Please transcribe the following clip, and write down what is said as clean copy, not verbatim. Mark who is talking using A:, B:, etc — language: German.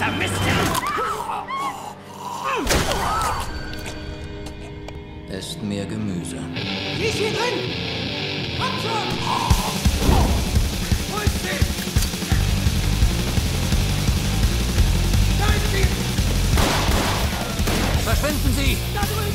A: Esst mehr Gemüse.
B: Sie ist hier drin! Kommt schon! Wo ist sie? Da ist sie!
A: Verschwinden Sie!
B: Da drüben!